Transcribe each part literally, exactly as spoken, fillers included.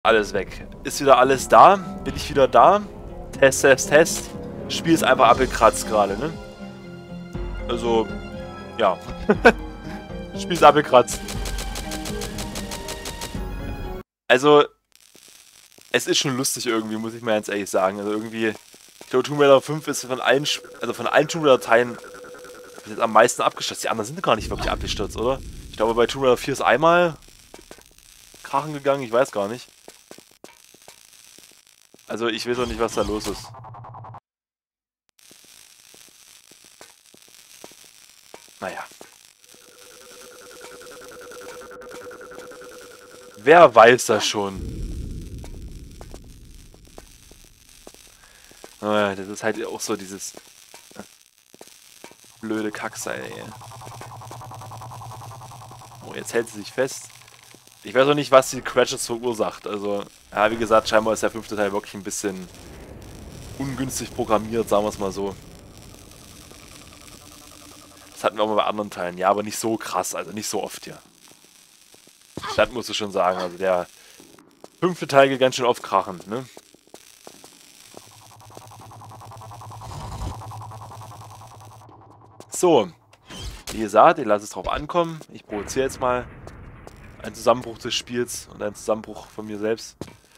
Alles weg. Ist wieder alles da? Bin ich wieder da? Test, Test, Test. Spiel ist einfach abgekratzt gerade, ne? Also, ja. Spiel ist abgekratzt. Also, es ist schon lustig irgendwie, muss ich mal ganz ehrlich sagen. Also irgendwie, ich glaube, Tomb Raider fünf ist von allen, also von allen Tomb Raider-Teilen jetzt am meisten abgestürzt. Die anderen sind gar nicht wirklich abgestürzt, oder? Ich glaube, bei Tomb Raider vier ist einmal krachen gegangen, ich weiß gar nicht. Also ich weiß auch nicht, was da los ist. Naja. Wer weiß das schon? Naja, das ist halt auch so dieses blöde Kackseil, ey. Oh, jetzt hält sie sich fest. Ich weiß auch nicht, was die Crashes verursacht. Also, ja, wie gesagt, scheinbar ist der fünfte Teil wirklich ein bisschen ungünstig programmiert, sagen wir es mal so. Das hatten wir auch mal bei anderen Teilen. Ja, aber nicht so krass, also nicht so oft hier. Das musst du schon sagen. Also der fünfte Teil geht ganz schön oft krachen, ne? So. Wie gesagt, ich lasse es drauf ankommen. Ich provoziere jetzt mal einen Zusammenbruch des Spiels und einen Zusammenbruch von mir selbst.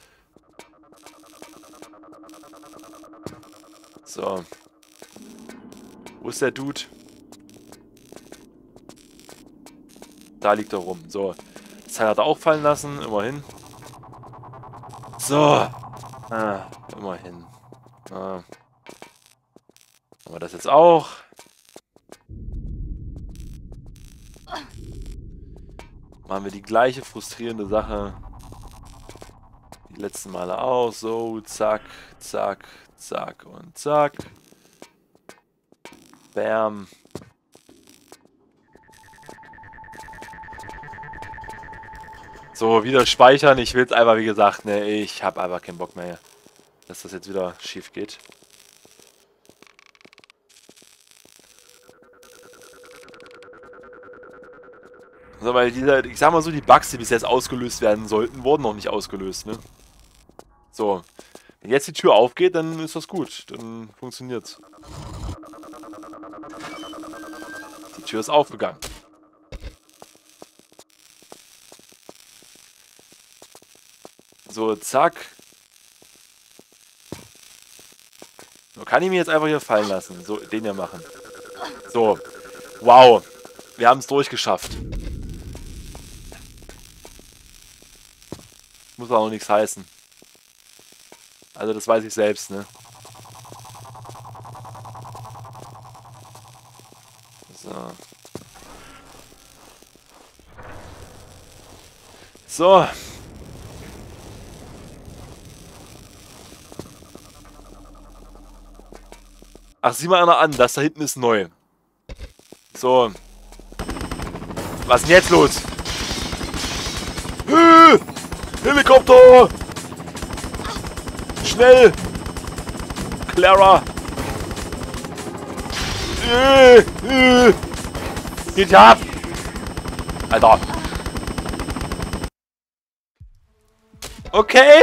So. Wo ist der Dude? Da liegt er rum. So. Das Teil hat er auch fallen lassen. Immerhin. So. Ah, immerhin. Ah. Haben wir das jetzt auch? Machen wir die gleiche frustrierende Sache die letzten Male auch. So, zack, zack, zack und zack. Bam. So, wieder speichern. Ich will es einfach, wie gesagt, ne, ich habe einfach keinen Bock mehr, dass das jetzt wieder schief geht. So, weil diese, ich sag mal so, die Bugs, die bis jetzt ausgelöst werden sollten, wurden noch nicht ausgelöst, ne? So. Wenn jetzt die Tür aufgeht, dann ist das gut. Dann funktioniert's. Die Tür ist aufgegangen. So, zack. So, kann ich mir jetzt einfach hier fallen lassen. So, den hier machen. So. Wow. Wir haben es durchgeschafft. Muss auch noch nichts heißen. Also das weiß ich selbst, ne? So. So. Ach, sieh mal einer an, das da hinten ist neu. So. Was ist denn jetzt los? Äh, Helikopter! Schnell! Clara! Äh, äh. Geht ab! Alter! Okay!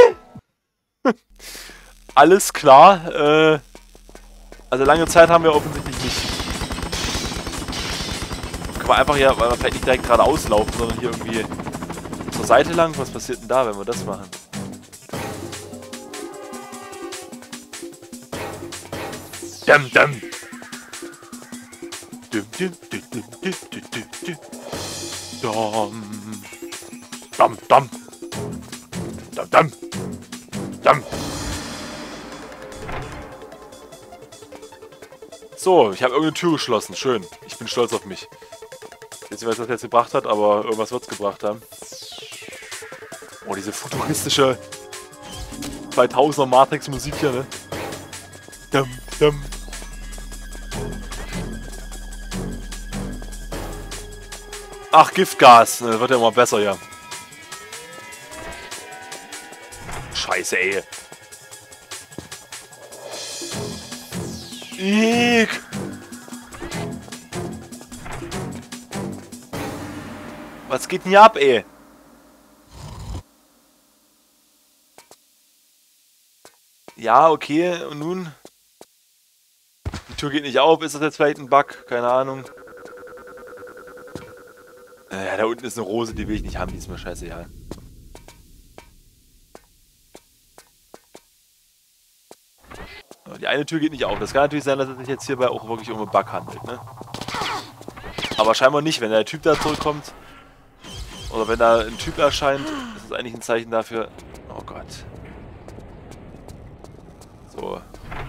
Alles klar. Äh, also lange Zeit haben wir offensichtlich nicht. Können wir einfach hier, weil wir vielleicht nicht direkt geradeaus laufen, sondern hier irgendwie zur Seite lang. Was passiert denn da, wenn wir das machen? Dum, dum. Dum, dum, dum, dum, dum, dum, dum. Dum, dum. Dum, dum. Dum. So, ich habe irgendeine Tür geschlossen. Schön. Ich bin stolz auf mich. Ich weiß nicht, was das jetzt gebracht hat, aber irgendwas wird es gebracht haben. Oh, diese futuristische zweitausender Matrix-Musik hier, ne? Dum, dum. Ach, Giftgas. Das wird ja immer besser, ja. Scheiße, ey. Ick. Was geht denn hier ab, ey? Ja, okay, und nun? Die Tür geht nicht auf, ist das jetzt vielleicht ein Bug? Keine Ahnung. Äh, da unten ist eine Rose, die will ich nicht haben, die ist mir scheißegal. Die eine Tür geht nicht auf. Das kann natürlich sein, dass es sich jetzt hierbei auch wirklich um einen Bug handelt, ne? Aber scheinbar nicht, wenn der Typ da zurückkommt. Oder wenn da ein Typ erscheint, ist es eigentlich ein Zeichen dafür. Oh Gott. So.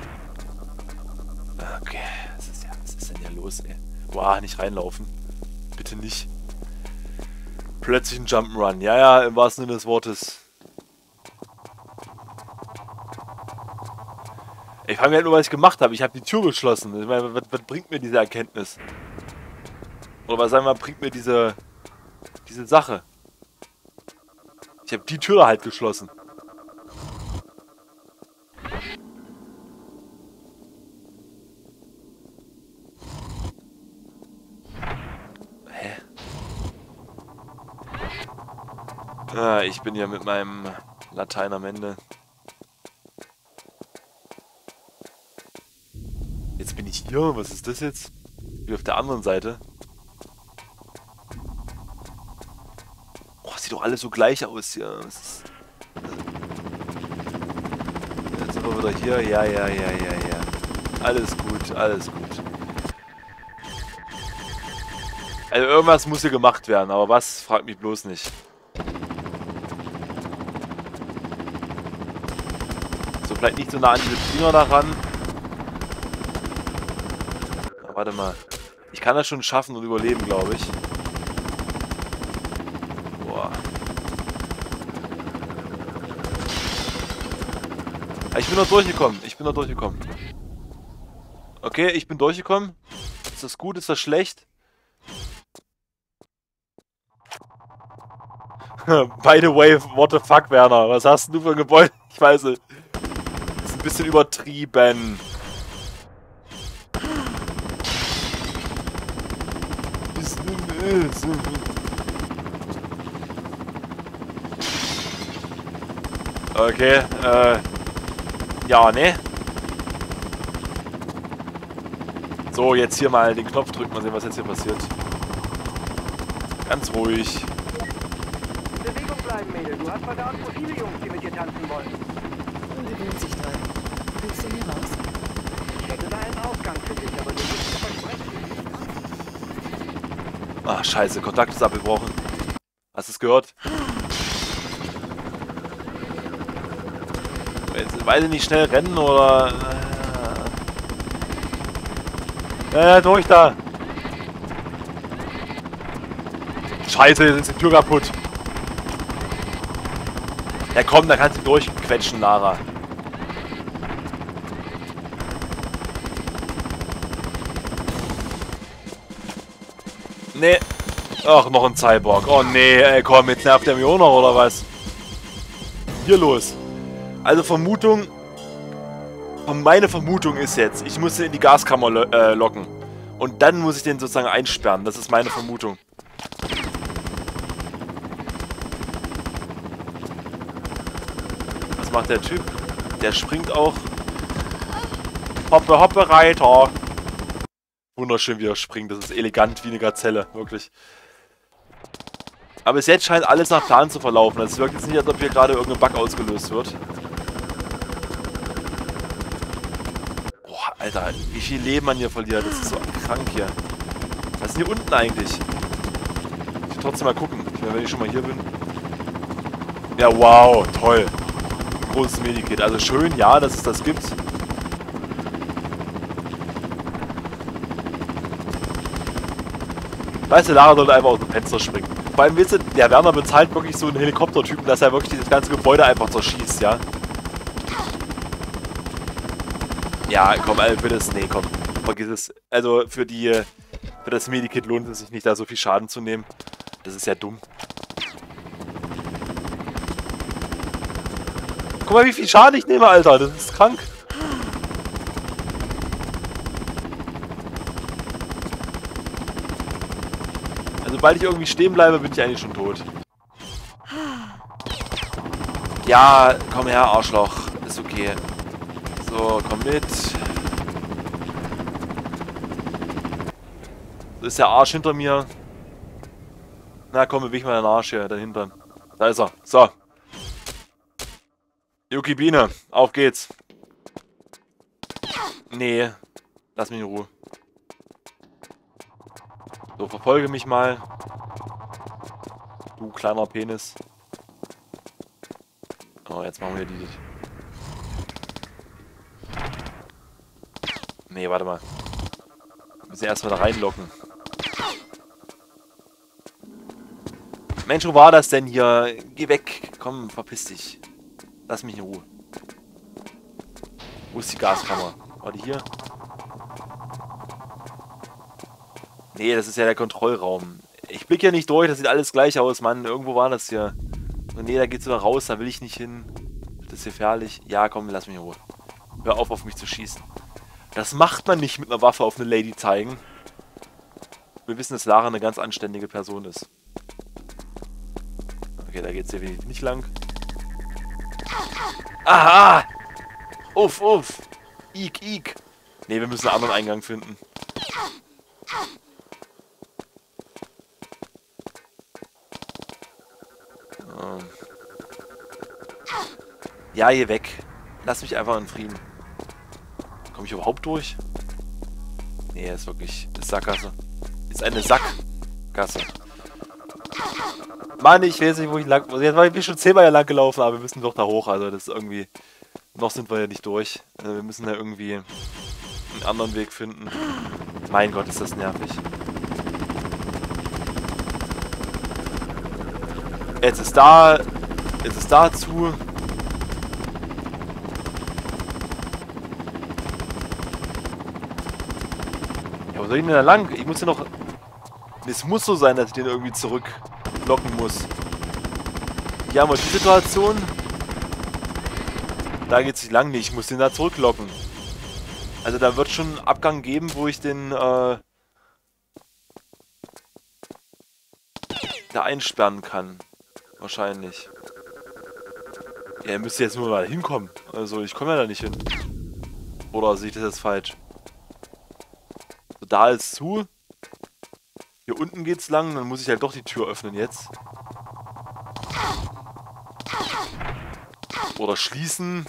Okay. Was ist, ja, was ist denn hier los, ey? Boah, nicht reinlaufen. Bitte nicht. Plötzlich ein Jump'n'Run. Ja, ja, im wahrsten Sinne des Wortes. Ich frage mich halt nur, was ich gemacht habe. Ich habe die Tür geschlossen. Ich meine, was, was bringt mir diese Erkenntnis? Oder was sagen wir, bringt mir diese, diese Sache? Ich habe die Tür halt geschlossen. Hä? Ah, ich bin ja mit meinem Latein am Ende. Jetzt bin ich hier. Was ist das jetzt? Wie auf der anderen Seite. Oh, sieht doch alles so gleich aus hier. Was ist... Jetzt sind wir wieder hier. Ja, ja, ja, ja, ja. Alles gut, alles gut. Also irgendwas muss hier gemacht werden, aber was? Fragt mich bloß nicht. So, vielleicht nicht so nah an diese Finger daran. Warte mal. Ich kann das schon schaffen und überleben, glaube ich. Boah. Ich bin noch durchgekommen. Ich bin noch durchgekommen. Okay, ich bin durchgekommen. Ist das gut? Ist das schlecht? By the way, what the fuck, Werner? Was hast du für ein Gebäude? Ich weiß nicht. Das ist ein bisschen übertrieben. Okay, äh... ja, ne? So, jetzt hier mal den Knopf drücken, mal sehen, was jetzt hier passiert. Ganz ruhig. Bewegung bleiben, Mädel. Du hast verdammt so viele Jungs, die mit dir tanzen wollen. Und gewöhnt sich dran. Willst du hier raus? Ich hätte da einen Ausgang für dich, aber du musst versprechen. Ach, scheiße, Kontakt ist abgebrochen. Hast du es gehört? Jetzt weiß ich nicht, schnell rennen oder... Ja, ja, durch da! Scheiße, jetzt ist die Tür kaputt. Ja komm, da kannst du durchquetschen, Lara. Nee. Ach, noch ein Cyborg. Oh nee, ey, komm, jetzt nervt der mich auch noch, oder was? Hier los. Also Vermutung... Meine Vermutung ist jetzt, ich muss ihn in die Gaskammer lo äh, locken. Und dann muss ich den sozusagen einsperren. Das ist meine Vermutung. Was macht der Typ? Der springt auch. Hoppe, hoppe, Reiter. Wunderschön, wie er springt. Das ist elegant wie eine Gazelle, wirklich. Aber bis jetzt scheint alles nach Plan zu verlaufen. Es wirkt jetzt nicht, als ob hier gerade irgendein Bug ausgelöst wird. Boah, Alter, wie viel Leben man hier verliert. Das ist so krank hier. Was ist denn hier unten eigentlich? Ich will trotzdem mal gucken, wenn ich schon mal hier bin. Ja, wow, toll. Ein großes Medikit. Also schön, ja, dass es das gibt. Weißt du, Lara sollte einfach aus dem Fenster springen. Vor allem, wisst ihr, der Werner bezahlt wirklich so einen Helikoptertypen, dass er wirklich dieses ganze Gebäude einfach zerschießt, ja? Ja, komm, also für das, nee, komm, vergiss es. Also für die, für das Medikit lohnt es sich nicht, da so viel Schaden zu nehmen. Das ist ja dumm. Guck mal, wie viel Schaden ich nehme, Alter, das ist krank. Also, sobald ich irgendwie stehen bleibe, bin ich eigentlich schon tot. Ja, komm her, Arschloch. Ist okay. So, komm mit. Das ist der Arsch hinter mir. Na komm, beweg mal den Arsch hier, dahinter. Da ist er. So. Yuki Biene, auf geht's. Nee. Lass mich in Ruhe. So, verfolge mich mal. Du kleiner Penis. Oh, jetzt machen wir die... Nee, warte mal. Wir müssen erstmal da reinlocken. Mensch, wo war das denn hier? Geh weg. Komm, verpiss dich. Lass mich in Ruhe. Wo ist die Gaskammer? War die hier? Nee, das ist ja der Kontrollraum. Ich blicke ja nicht durch, das sieht alles gleich aus, Mann. Irgendwo war das hier. Und nee, da geht's wieder raus, da will ich nicht hin. Das ist gefährlich. Ja, komm, lass mich in Ruhe. Hör auf, auf mich zu schießen. Das macht man nicht mit einer Waffe auf eine Lady zeigen. Wir wissen, dass Lara eine ganz anständige Person ist. Okay, da geht's definitiv nicht lang. Aha! Uff, uff! Ick, ick! Ne, wir müssen einen anderen Eingang finden. Ähm. Ja, hier weg. Lass mich einfach in Frieden. Komme ich überhaupt durch? Nee, ist wirklich... Ist Sackgasse. Ist eine Sackgasse. Mann, ich weiß nicht, wo ich lang... Jetzt war ich schon zehnmal hier lang gelaufen, aber wir müssen doch da hoch. Also das ist irgendwie... Noch sind wir ja nicht durch. Also wir müssen ja irgendwie einen anderen Weg finden. Mein Gott, ist das nervig. Jetzt ist da... Jetzt ist da zu... Ja, wo soll ich denn da lang? Ich muss ja noch... Es muss so sein, dass ich den irgendwie zurücklocken muss. Hier haben wir die Situation. Da geht es nicht lang. Nee, ich muss den da zurücklocken. Also da wird schon einen Abgang geben, wo ich den äh, da einsperren kann. Wahrscheinlich. Ja, er müsste jetzt nur mal hinkommen. Also ich komme ja da nicht hin. Oder sehe ich das jetzt falsch? So, da ist zu. Hier unten geht's lang, dann muss ich halt doch die Tür öffnen jetzt. Oder schließen.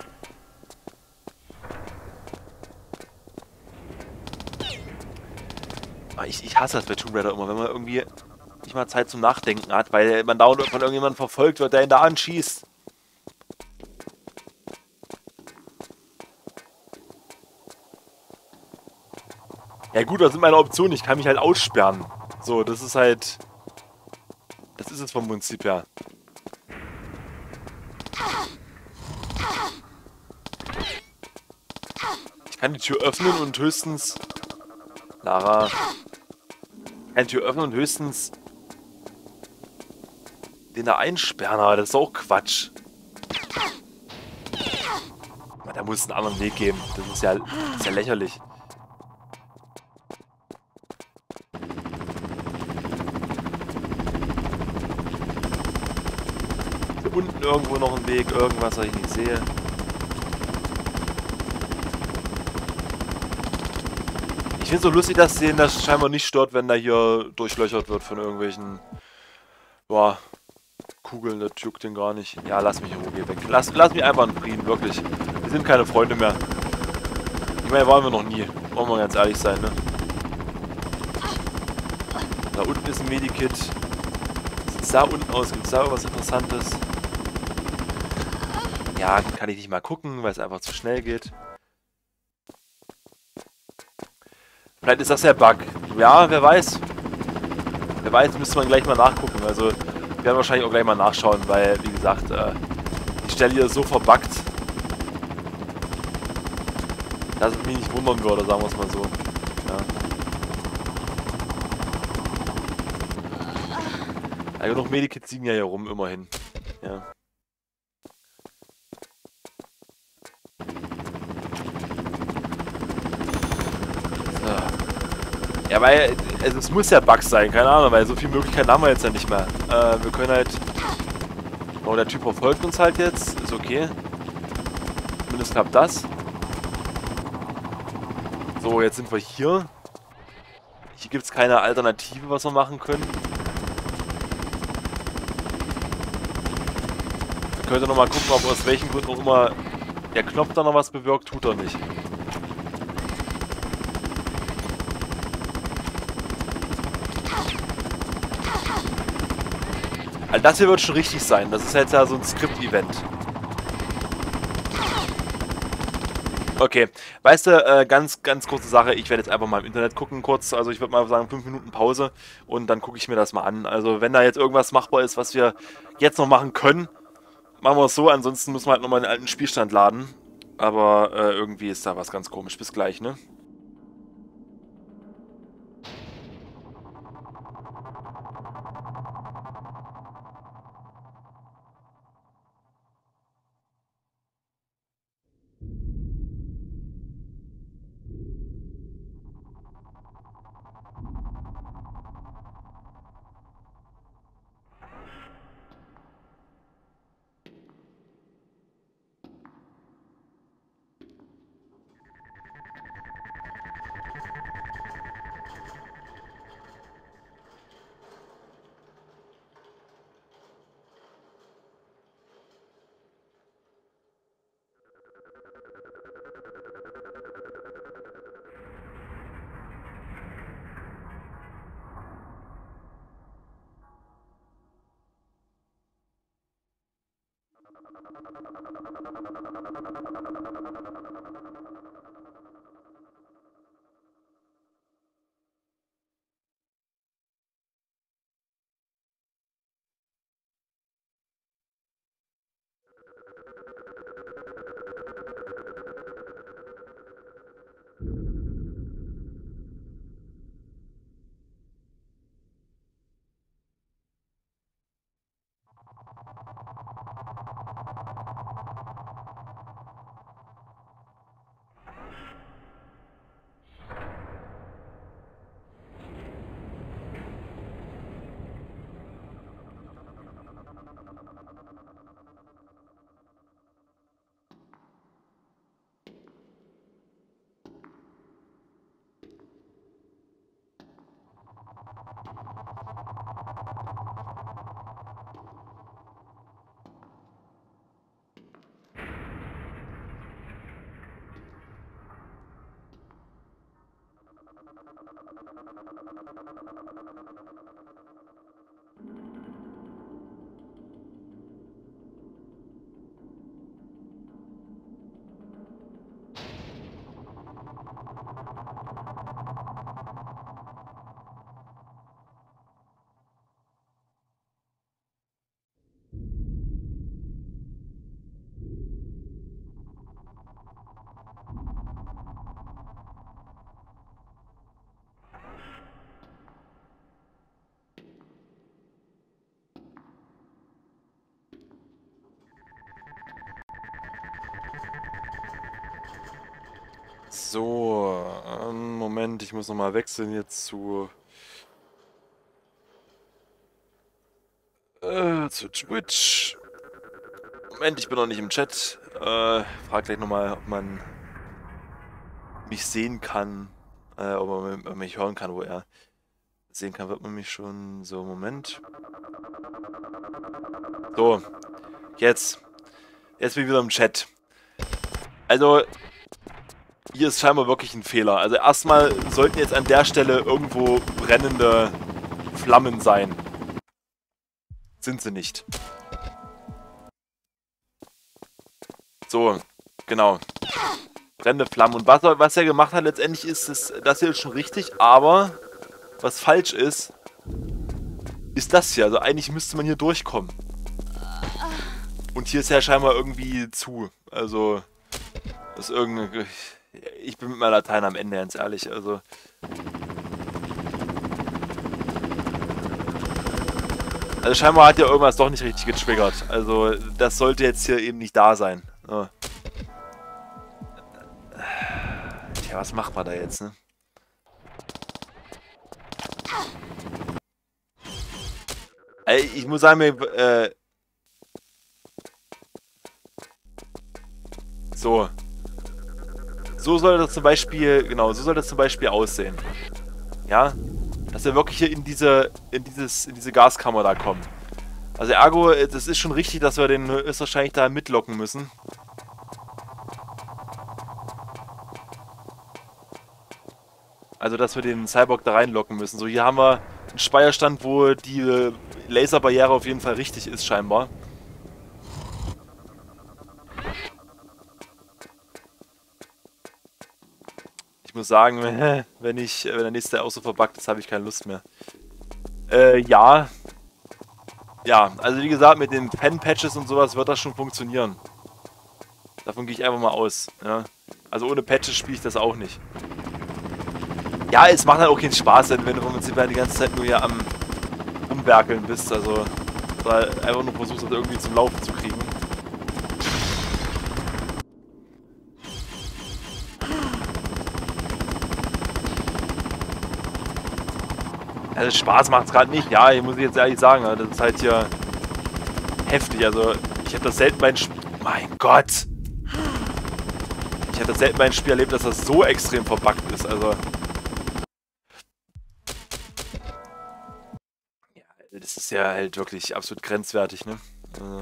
Ich, ich hasse das bei Tomb Raider immer, wenn man irgendwie nicht mal Zeit zum Nachdenken hat, weil man dauernd von irgendjemandem verfolgt wird, der ihn da anschießt. Ja gut, das sind meine Optionen, ich kann mich halt aussperren. So, das ist halt... Das ist es vom Prinzip her. Ich kann die Tür öffnen und höchstens... Lara... Ich kann die Tür öffnen und höchstens... den da einsperren, aber das ist auch Quatsch. Da muss es einen anderen Weg geben. Das ist ja, das ist ja lächerlich. Hier unten irgendwo noch ein Weg, irgendwas, was ich nicht sehe. Ich finde es so lustig, dass denen das scheinbar nicht stört, wenn da hier durchlöchert wird von irgendwelchen... Boah, Kugeln, das juckt den gar nicht. Ja, lass mich in Ruhe, geh weg. Lass, lass mich einfach in Frieden, wirklich. Wir sind keine Freunde mehr. Ich meine, waren wir noch nie. Wollen wir ganz ehrlich sein, ne? Da unten ist ein Medikit. Wie sieht's da unten aus? Gibt's da irgendwas Interessantes? Ja, kann ich nicht mal gucken, weil es einfach zu schnell geht. Vielleicht ist das der Bug. Ja, wer weiß. Wer weiß, müsste man gleich mal nachgucken. Also, wir werden wahrscheinlich auch gleich mal nachschauen, weil, wie gesagt, äh, die Stelle hier ist so verbuggt, dass es mich nicht wundern würde, sagen wir es mal so. Ja. Ja, genug Medikits liegen ja hier rum, immerhin. Ja. Ja, weil, also es muss ja Bugs sein, keine Ahnung, weil so viele Möglichkeiten haben wir jetzt ja nicht mehr. Äh, wir können halt... Oh, der Typ verfolgt uns halt jetzt, ist okay. Zumindest klappt das. So, jetzt sind wir hier. Hier gibt es keine Alternative, was wir machen können. Wir können nochmal gucken, ob aus welchen Gründen auch immer der Knopf da noch was bewirkt, tut er nicht. Also das hier wird schon richtig sein. Das ist jetzt ja so ein Skript-Event. Okay, weißt du, äh, ganz, ganz kurze Sache, ich werde jetzt einfach mal im Internet gucken kurz, also ich würde mal sagen fünf Minuten Pause und dann gucke ich mir das mal an. Also wenn da jetzt irgendwas machbar ist, was wir jetzt noch machen können, machen wir es so, ansonsten müssen wir halt nochmal den alten Spielstand laden. Aber äh, irgendwie ist da was ganz komisch. Bis gleich, ne? So, ähm, Moment, ich muss nochmal wechseln jetzt zu, äh, zu Twitch. Moment, ich bin noch nicht im Chat. Äh, frag gleich nochmal, ob man mich sehen kann, äh, ob man, ob man mich hören kann, wo er sehen kann, wird man mich schon. So, Moment. So, jetzt. Jetzt bin ich wieder im Chat. Also, hier ist scheinbar wirklich ein Fehler. Also erstmal sollten jetzt an der Stelle irgendwo brennende Flammen sein. Sind sie nicht. So, genau. Brennende Flammen. Und was, was er gemacht hat letztendlich ist, ist, das hier ist schon richtig, aber was falsch ist, ist das hier. Also eigentlich müsste man hier durchkommen. Und hier ist ja scheinbar irgendwie zu. Also, das ist irgendwie... Ich bin mit meiner Latein am Ende, ganz ehrlich, also... Also scheinbar hat ja irgendwas doch nicht richtig getriggert. Also, das sollte jetzt hier eben nicht da sein. Ja. Tja, was macht man da jetzt, ne? Also, ich muss sagen, mir, äh... So... so soll das zum Beispiel, genau, so soll das zum Beispiel aussehen. Ja, dass wir wirklich hier in diese, in dieses, in diese Gaskammer da kommen. Also ergo, das ist schon richtig, dass wir den höchstwahrscheinlich da mitlocken müssen. Also, dass wir den Cyborg da reinlocken müssen. So, hier haben wir einen Speicherstand, wo die Laserbarriere auf jeden Fall richtig ist, scheinbar. Ich muss sagen, wenn ich, wenn der nächste auch so verbuggt ist, habe ich keine Lust mehr. Äh, ja. Ja, also wie gesagt, mit den Pen-Patches und sowas wird das schon funktionieren. Davon gehe ich einfach mal aus. Ja. Also ohne Patches spiele ich das auch nicht. Ja, es macht halt auch keinen Spaß, wenn du vom Prinzip die ganze Zeit nur hier am Umwerkeln bist. Also, oder einfach nur versuchst, das irgendwie zum Laufen zu kriegen. Also Spaß macht es gerade nicht. Ja, ich muss jetzt ehrlich sagen, das ist halt hier heftig. Also, ich habe das selten bei einem Spiel... Mein Gott! Ich habe das selten bei einem Spiel erlebt, dass das so extrem verbuggt ist. Also... Das ist ja halt wirklich absolut grenzwertig, ne? Also.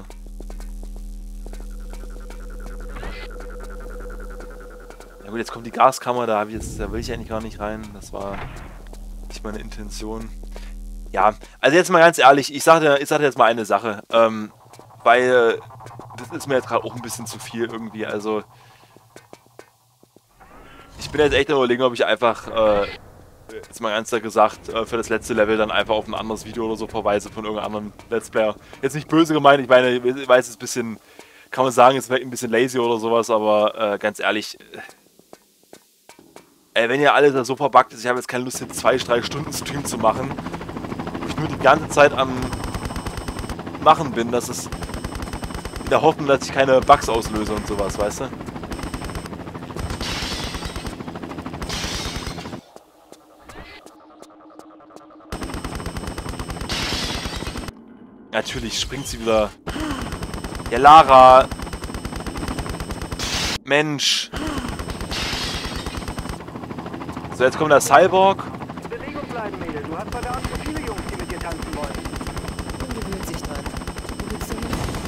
Ja gut, jetzt kommt die Gaskammer, da, hab ich jetzt, da will ich eigentlich gar nicht rein. Das war nicht meine Intention. Ja, also jetzt mal ganz ehrlich, ich sage ich sag jetzt mal eine Sache. Ähm, weil das ist mir jetzt gerade auch ein bisschen zu viel irgendwie. Also ich bin jetzt echt am Überlegen, ob ich einfach... Äh, jetzt mal ganz klar gesagt, für das letzte Level dann einfach auf ein anderes Video oder so verweise von irgendeinem anderen Let's Player. Jetzt nicht böse gemeint, ich meine, ich weiß, es ist ein bisschen, kann man sagen, es ist vielleicht ein bisschen lazy oder sowas, aber äh, ganz ehrlich, äh, wenn ihr alle da so verbuggt ist, ich habe jetzt keine Lust, jetzt zwei, drei Stunden Stream zu machen, wo ich nur die ganze Zeit am Machen bin, dass es in der Hoffnung, dass ich keine Bugs auslöse und sowas, weißt du? Natürlich springt sie wieder. Ja, Lara. Mensch. So, jetzt kommt der Cyborg. In Bewegung bleiben, Mädel. Du hast verdammt so viele Jungs, die mit dir tanzen wollen. Man gewöhnt sich dran. Wo willst du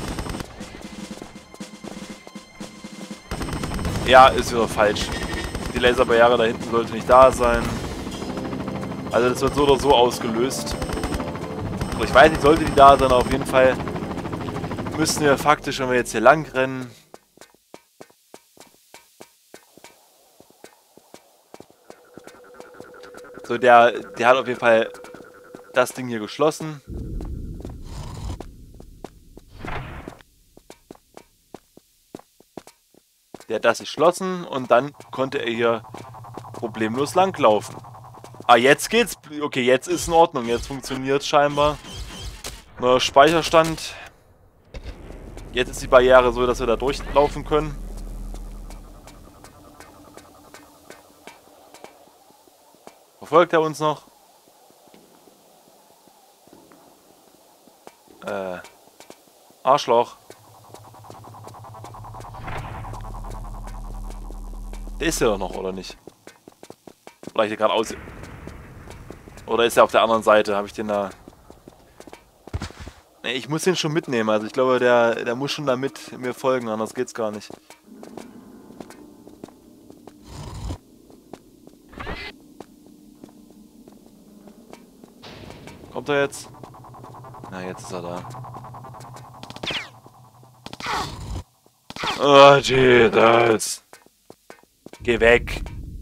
hin? Ja, ist wieder falsch. Die Laserbarriere da hinten sollte nicht da sein. Also das wird so oder so ausgelöst. Ich weiß nicht, sollte die da sein, auf jeden Fall müssen wir faktisch, wenn wir jetzt hier lang rennen. So, der, der hat auf jeden Fall das Ding hier geschlossen. Der hat das geschlossen und dann konnte er hier problemlos langlaufen. Ah, jetzt geht's. Okay, jetzt ist in Ordnung. Jetzt funktioniert es scheinbar. Neuer Speicherstand. Jetzt ist die Barriere so, dass wir da durchlaufen können. Verfolgt er uns noch? Äh. Arschloch. Der ist ja doch noch, oder nicht? Oder ich gerade aus... Oder ist er auf der anderen Seite? Habe ich den da... Ne, ich muss den schon mitnehmen. Also ich glaube, der, der muss schon da mit mir folgen, anders geht's gar nicht. Kommt er jetzt? Na, jetzt ist er da. Oh, Jesus. Geh weg.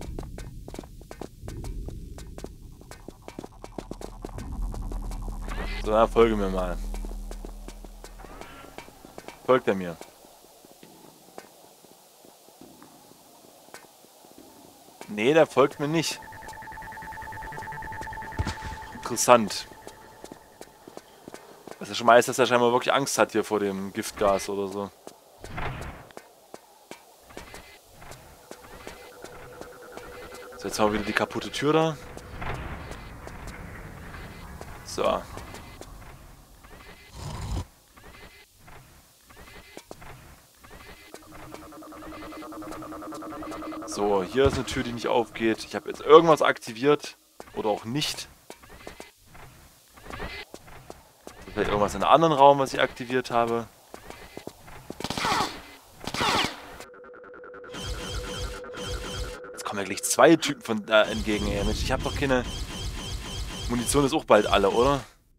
So, dann folge mir mal. Folgt er mir? Nee, der folgt mir nicht. Interessant. Das ist schon mal, dass er scheinbar wirklich Angst hat hier vor dem Giftgas oder so. So, jetzt haben wir wieder die kaputte Tür da. So. So, hier ist eine Tür, die nicht aufgeht. Ich habe jetzt irgendwas aktiviert. Oder auch nicht. Vielleicht irgendwas in einem anderen Raum, was ich aktiviert habe. Jetzt kommen ja gleich zwei Typen von da entgegen, ey. Mensch, ich habe doch keine... Munition ist auch bald alle, oder?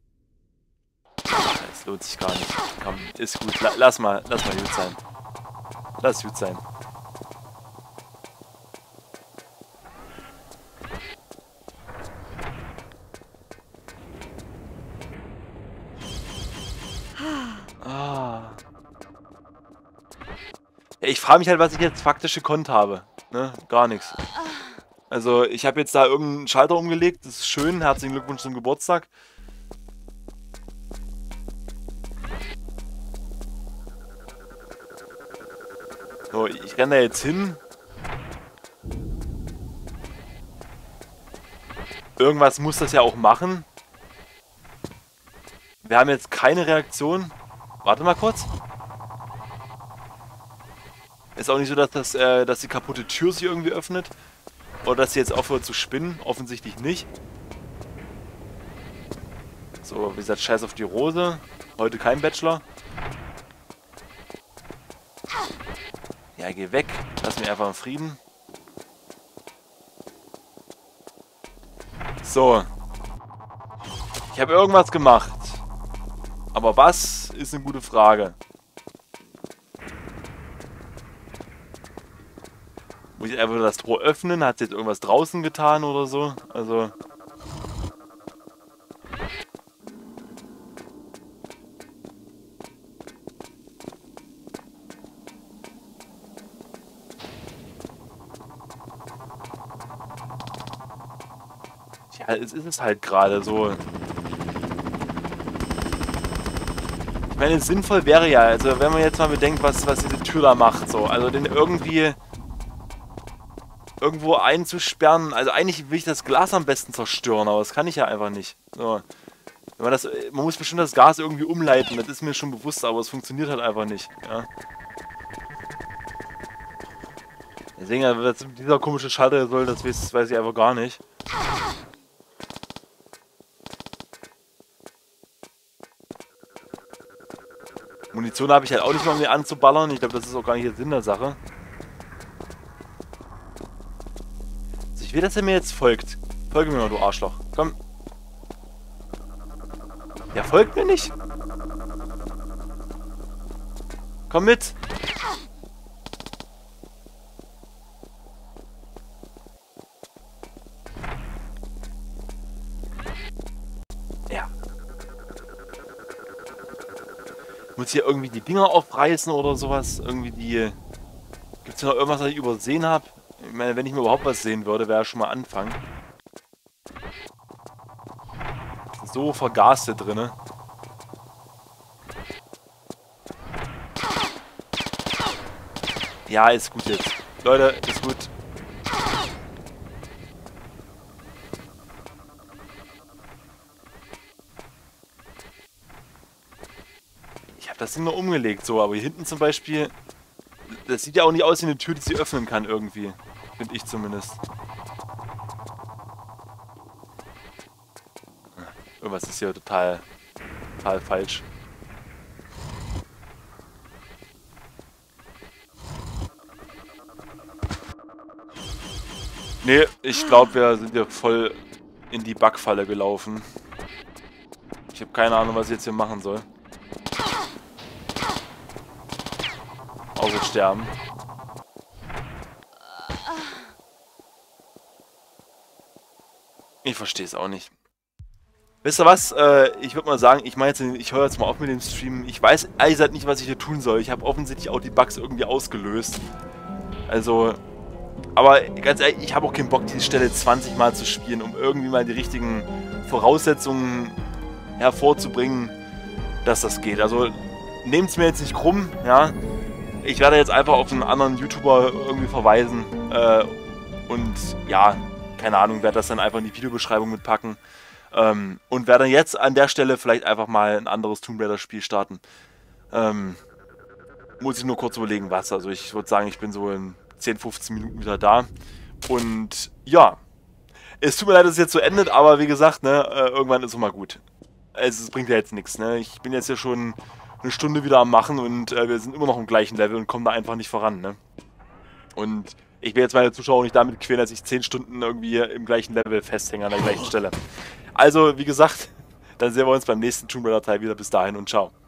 Das lohnt sich gar nicht. Komm, ist gut. La lass mal, lass mal gut sein. Lass gut sein. Ah. Ja, ich frage mich halt, was ich jetzt faktisch gekonnt habe. Ne? Gar nichts. Also, ich habe jetzt da irgendeinen Schalter umgelegt. Das ist schön. Herzlichen Glückwunsch zum Geburtstag. So, ich renne da jetzt hin. Irgendwas muss das ja auch machen. Wir haben jetzt keine Reaktion. Warte mal kurz. Ist auch nicht so, dass, das, äh, dass die kaputte Tür sich irgendwie öffnet. Oder dass sie jetzt aufhört zu spinnen. Offensichtlich nicht. So, wie gesagt, scheiß auf die Rose. Heute kein Bachelor. Ja, geh weg. Lass mich einfach in Frieden. So. Ich habe irgendwas gemacht. Aber was, ist eine gute Frage. Muss ich einfach das Tor öffnen? Hat sie jetzt irgendwas draußen getan oder so? Also... Ja, es ist es halt gerade so. Ich meine, sinnvoll wäre ja, also wenn man jetzt mal bedenkt, was, was diese Tür da macht, so. Also den irgendwie... irgendwo einzusperren. Also eigentlich will ich das Glas am besten zerstören, aber das kann ich ja einfach nicht. So. Wenn man, das, man muss bestimmt das Gas irgendwie umleiten, das ist mir schon bewusst, aber es funktioniert halt einfach nicht. Ja. Deswegen, was dieser komische Schalter soll, das weiß, das weiß ich einfach gar nicht. Munition habe ich halt auch nicht mal, um mir anzuballern. Ich glaube, das ist auch gar nicht der Sinn der Sache. Ich will, dass er mir jetzt folgt. Folge mir mal, du Arschloch. Komm. Ja, folgt mir nicht. Komm mit. Ja. Muss hier irgendwie die Dinger aufreißen oder sowas? Irgendwie die... Gibt es noch irgendwas, was ich übersehen habe? Ich meine, wenn ich mir überhaupt was sehen würde, wäre schon mal Anfang. So vergast hier drinne. Ja, ist gut jetzt. Leute, ist gut. Ich habe das Ding nur umgelegt, so, aber hier hinten zum Beispiel... Das sieht ja auch nicht aus wie eine Tür, die sie öffnen kann irgendwie. Finde ich zumindest. Irgendwas ist hier total, total falsch. Nee, ich glaube, wir sind hier voll in die Bugfalle gelaufen. Ich habe keine Ahnung, was ich jetzt hier machen soll. Außer sterben. Ich verstehe es auch nicht. Wisst ihr was? Äh, ich würde mal sagen, ich meine jetzt, ich höre jetzt mal auf mit dem Stream. Ich weiß ehrlich gesagt nicht, was ich hier tun soll. Ich habe offensichtlich auch die Bugs irgendwie ausgelöst. Also, aber ganz ehrlich, ich habe auch keinen Bock, diese Stelle zwanzig Mal zu spielen, um irgendwie mal die richtigen Voraussetzungen hervorzubringen, dass das geht. Also, nehmt es mir jetzt nicht krumm, ja. Ich werde jetzt einfach auf einen anderen YouTuber irgendwie verweisen. Äh, und ja, keine Ahnung, werde das dann einfach in die Videobeschreibung mitpacken. Ähm, und werde jetzt an der Stelle vielleicht einfach mal ein anderes Tomb Raider Spiel starten. Ähm, muss ich nur kurz überlegen, was. Also ich würde sagen, ich bin so in zehn, fünfzehn Minuten wieder da. Und ja, es tut mir leid, dass es jetzt so endet, aber wie gesagt, ne, äh, irgendwann ist es mal gut. Also es bringt ja jetzt nichts, ne? Ich bin jetzt ja schon eine Stunde wieder am Machen und äh, wir sind immer noch im gleichen Level und kommen da einfach nicht voran, ne? Und ich will jetzt meine Zuschauer nicht damit quälen, dass ich zehn Stunden irgendwie im gleichen Level festhänge an der gleichen Stelle. Also, wie gesagt, dann sehen wir uns beim nächsten Tomb Raider Teil wieder. Bis dahin und ciao.